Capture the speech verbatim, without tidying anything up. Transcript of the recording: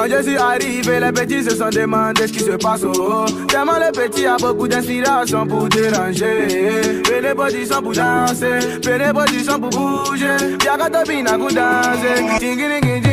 je suis arrivé, les petits se sont demandé ce qui se passe. Oh, tellement le petit a beaucoup d'inspiration pour déranger. Fais les positions pour danser, fais les positions pour bouger. Y'a qu'à te bina pour danser.